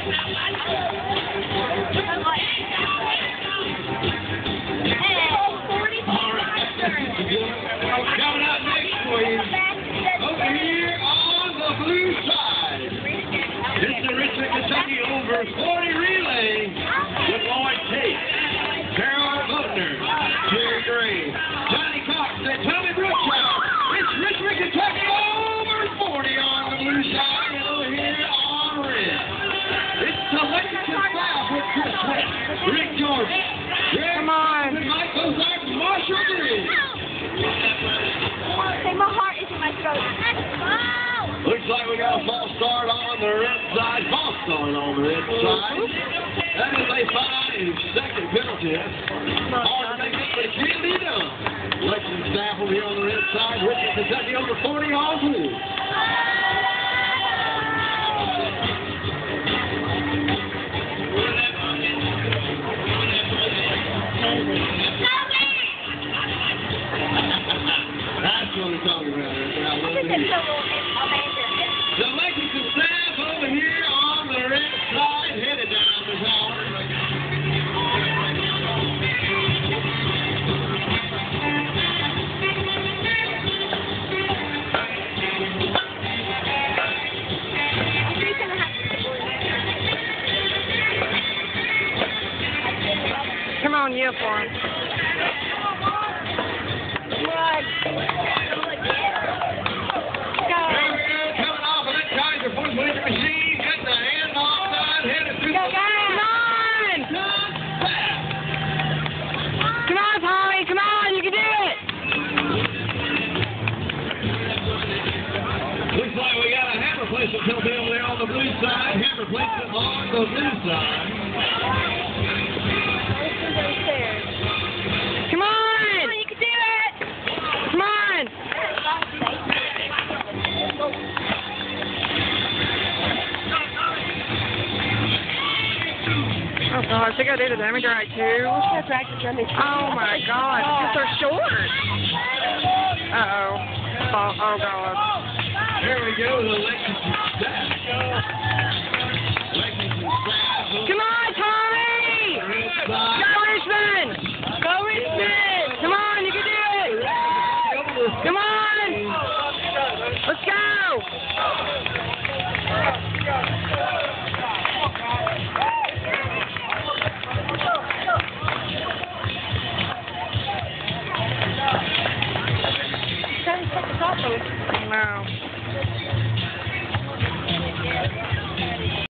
Coming up next for you, over here on the blue side, it's the Richmond, Kentucky over 40 relay with Lloyd Tate, Carol Butner, Jerry Gray, Johnny Cox, and Tommy Brookshire. It's Richmond, Kentucky over 40 on the blue side, and over here on red. It's the Lexington South with Chris West, Rick Jordan, Come on. Mike Ozark, Marshall Green. Say my heart is in my throat. Looks like we got a false start on the red side. False start on the red side. That is a 5-second penalty. Hard to make it, but it can be done. Lexington staff will be on the red side. Richmond, Kentucky over 40 on blue. That's what we're talking about. The Lexington staff over here on the red side, headed down the tower. Come on, uniform. Machine, getting the hand off side, headed through the Come on! Come on, Tommy, come on, you can do it! Looks like we got a hand replacement penalty over there on the blue side. Hand replacement on the blue side. Come on! You can do it! Come on! Oh gosh, they gotta do the damage right too. Oh my god, because they're short. Uh-oh. Oh god. There we go, the Lexington staff.